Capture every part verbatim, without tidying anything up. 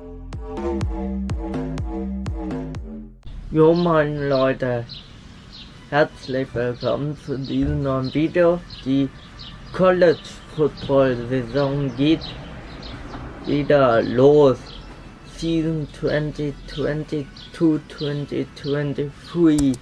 Jo moin Leute, herzlich willkommen zu diesem neuen Video. Die College Football Saison geht wieder los. Season zwanzig zweiundzwanzig zwanzig zweiundzwanzig.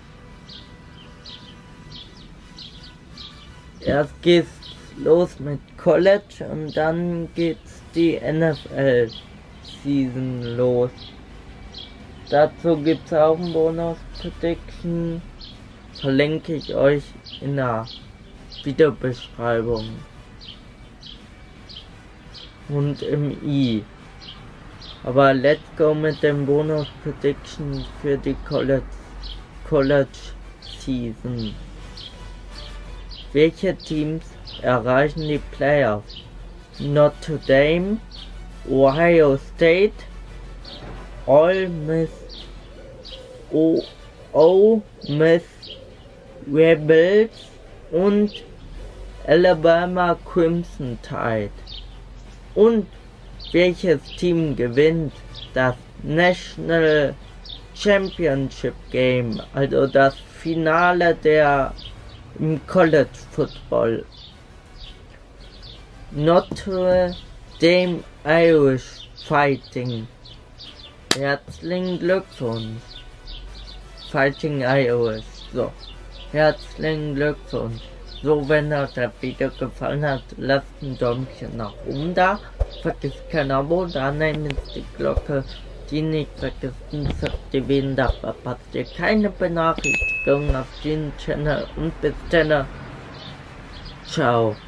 Erst geht's los mit College und dann geht's die N F L Season los. Dazu gibt es auch einen Bonus-Prediction, verlinke ich euch in der Videobeschreibung und im i. Aber let's go mit dem Bonus-Prediction für die College, College Season. Welche Teams erreichen die Playoffs? Notre Dame, Ohio State, Ole Miss, o Ole Miss Rebels und Alabama Crimson Tide. Und welches Team gewinnt das National Championship Game, also das Finale der im College Football? Notre Dame Irish Fighting. Herzlichen Glückwunsch. Fighting Irish. So. Herzlichen Glückwunsch. So, wenn euch das Video gefallen hat, lasst ein Däumchen nach oben da. Vergesst kein Abo, dann nehmt die Glocke, die nicht vergessen zu aktivieren. Da verpasst ihr keine Benachrichtigungen auf den Channel und bis dann. Ciao.